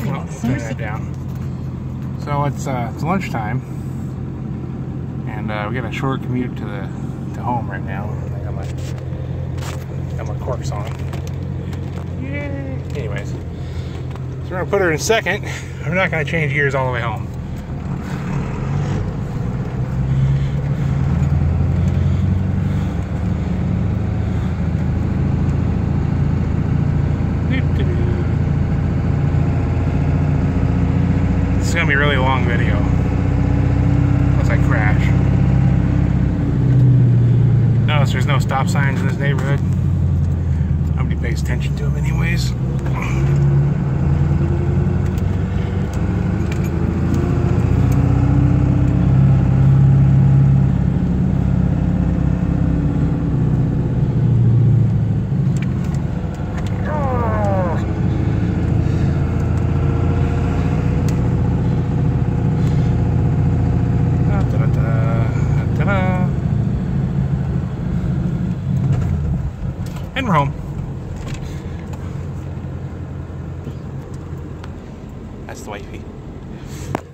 turn that down. So it's lunchtime, and we got a short commute to home right now. I got my corks on. Yay! Anyways, so we're gonna put her in second. We're not gonna change gears all the way home. It's gonna be a really long video, unless I crash. Notice there's no stop signs in this neighborhood. Nobody pays attention to them anyways. And we're home. That's the wifey.